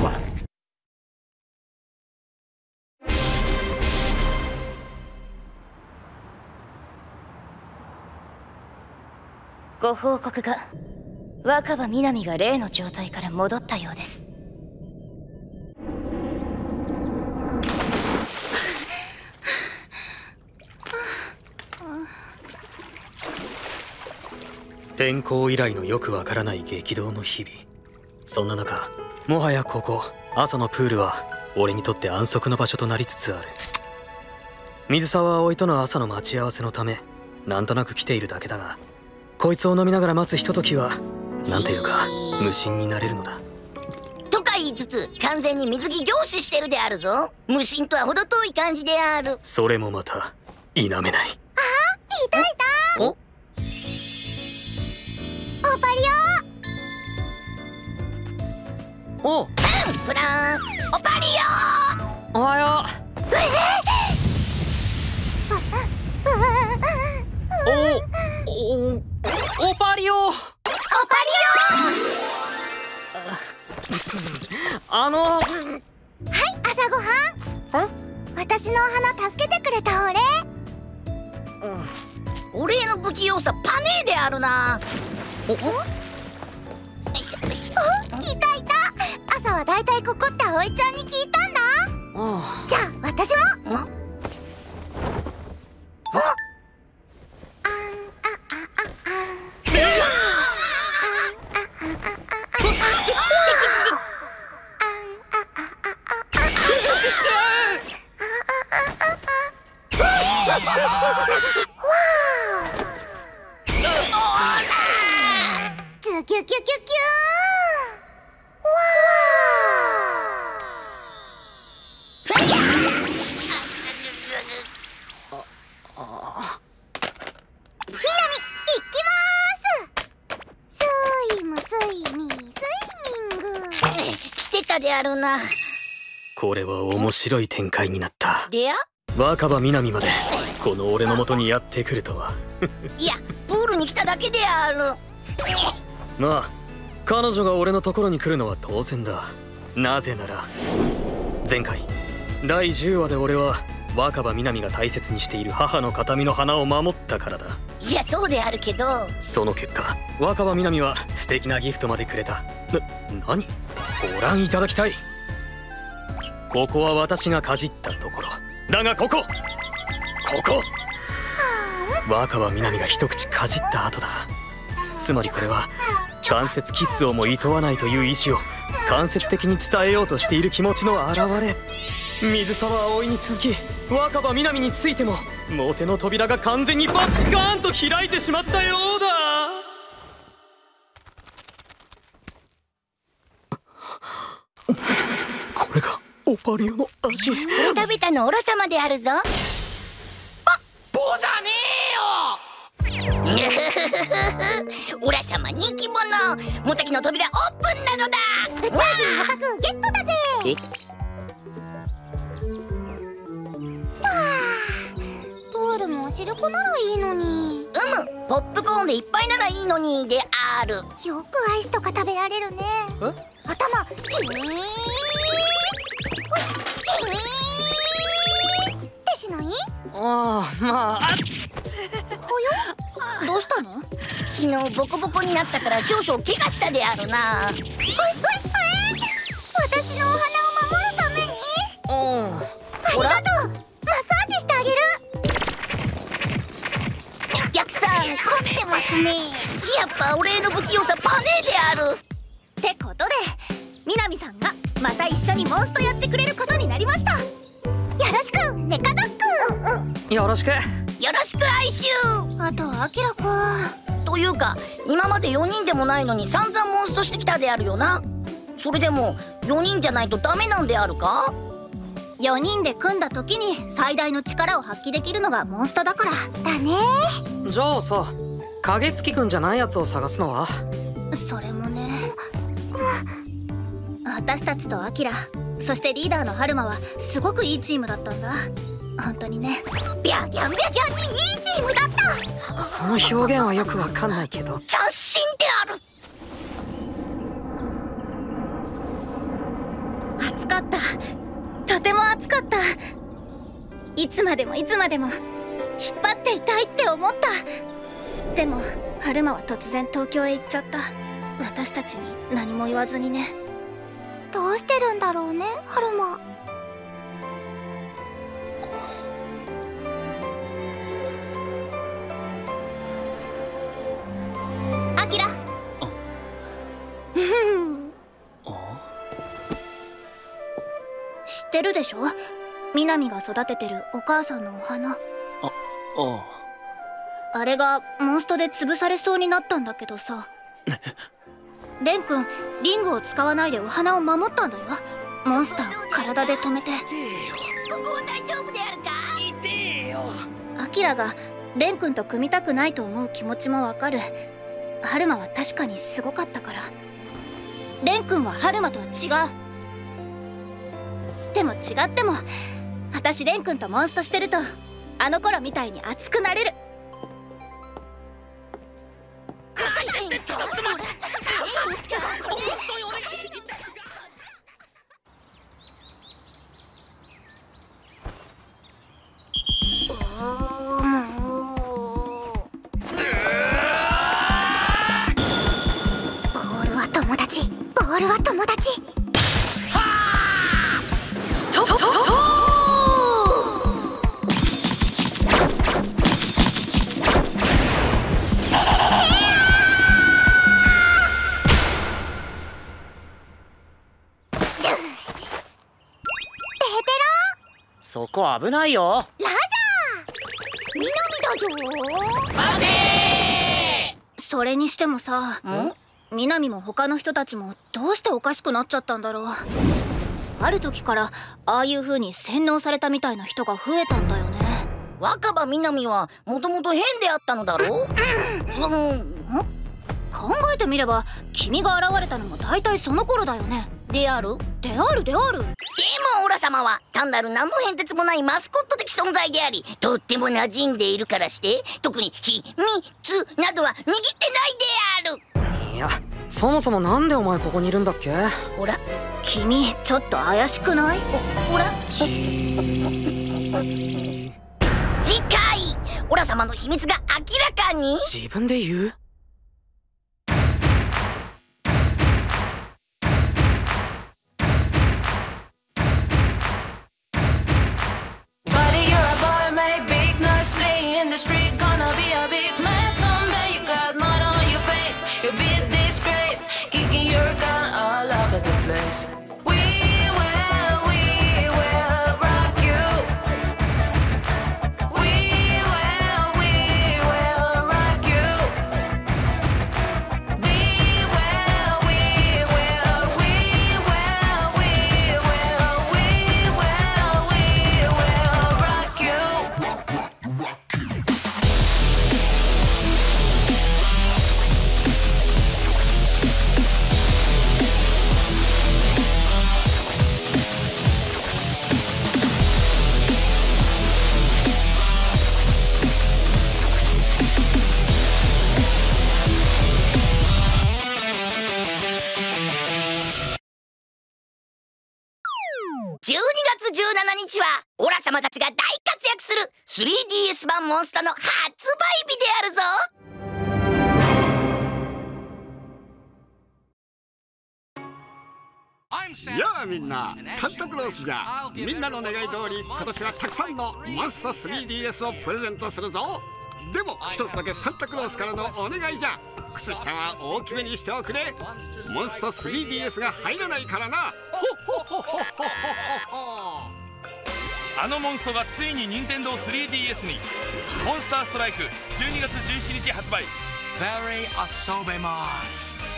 ご報告が、若葉みなみが例の状態から戻ったようです。 転校以来のよくわからない激動の日々。そんな中、もはやここ朝のプールは俺にとって安息の場所となりつつある。水沢葵との朝の待ち合わせのためなんとなく来ているだけだが、こいつを飲みながら待つひとときはなんていうか無心になれるのだ。 とか言いつつ完全に水着凝視してるであるぞ。無心とは程遠い感じである。 それもまた否めない。 あ、いたいた。 お、 オパリオ。 おう、 プランオパリおはよう。オパリオ。 オパリはい、 朝ごはん。私のお花助けてくれたお礼。 オ、お礼の不器用さパネーであるな。 いたいた。朝はだいたいここって葵ちゃんに聞いたんだ。じゃあ私も。ズキュキュキュキュー。 であるな。 これは面白い展開になった。 でや若葉みなみまでこの俺の元にやってくるとは。 いや、プールに来ただけである。 まあ彼女が俺のところに来るのは当然だ。なぜなら前回第10話で俺は若葉みなみが大切にしている母の形見の花を守ったからだ。 いや、そうであるけど、 その結果若葉みなみは素敵なギフトまでくれた。何？ご覧いただきたい。ここは私がかじったところだが、ここ若葉みなみが一口かじった後だ。つまりこれは間接キスをも厭わないという意志を間接的に伝えようとしている気持ちの表れ。水沢葵に続き若葉みなみについてもモテの扉が完全にバッカーンと開いてしまったようだ。これがオパリオの味。 それ食べたのオラ様であるぞ。 ボじゃねえよ。 オラ様人気者。モテキの扉オープンなのだ。 宇宙人捕獲ゲットだぜ。プールもお汁粉ならいいのに。 ポップコーンでいっぱいならいいのにである。 よくアイスとか食べられるね。頭キウィーンってしない？ ああ、まあ。 おや？どうしたの？ 昨日ボコボコになったから少々怪我したであるな。 私のお花を守るために？ありがとう。マッサージしてあげる。 お客さん凝ってますね。やっぱお礼の不器用さパネーである。 ってことでみなみさんがまた一緒にモンストやってくれることになりました。よろしくメカドッグ。 よろしく。 よろしく哀愁。 あとアキラか。 というか今まで4人でもないのに散々モンストしてきたであるよな。それでも4人じゃないとダメなんであるか ？4人で組んだ時に最大の力を発揮できるのがモンストだからだね。 じゃあさ、影月くんじゃないやつを探すのは？ それもね。私たちとアキラ、そしてリーダーのハルマはすごくいいチームだったんだ。本当にね。 ビャギャンビャギャンにいいチームだった。 その表現はよくわかんないけど。 斬新である。 暑かった。とても暑かった。いつまでもいつまでも引っ張っていたいって思った。でも春馬は突然東京へ行っちゃった。私たちに何も言わずにね。 どうしてるんだろうね、春馬。 アキラ。知ってるでしょ、みなみが育ててるお母さんのお花。あれがモンストで潰されそうになったんだけどさレン君、リングを使わないでお花を守ったんだよ。モンスターを体で止めて。 ここは大丈夫であるか。 痛えよ。 アキラがレン君と組みたくないと思う気持ちもわかる。春馬は確かにすごかったから。レン君は春馬とは違う。でも違っても私レン君とモンストしてるとあの頃みたいに熱くなれる。 ちょっと待って。 ボールは友達、ボールは友達。 そこ危ないよ。 ラジャー、南だよ。 それにしてもさ、南も他の人たちもどうしておかしくなっちゃったんだろう。ある時からああいう風に洗脳されたみたいな人が増えたんだよね。 若葉みなみはもともと変であったのだろう。 考えてみれば君が現れたのも大体その頃だよね。 である。 である。 でもオラ様は単なる何の変哲もないマスコット的存在であり、とっても馴染んでいるからして特に秘密などは握ってないである。 いや、そもそもなんでお前ここにいるんだっけ。 ほら君ちょっと怪しくない？ ほら次回オラ様の秘密が明らかに。 自分で言う。 12月17日はオラ様たちが大活躍する 3DS 版モンストの発売日であるぞ。 やあみんな、サンタクロースじゃ。みんなの願い通り今年はたくさんのモンスト 3DS をプレゼントするぞ。でも一つだけサンタクロースからのお願いじゃ。靴下は大きめにしておくれ。モンスト 3DS が入らないからな。 あのモンストがついに任天堂 3DS に。モンスターストライク12月17日発売。Very 遊べます。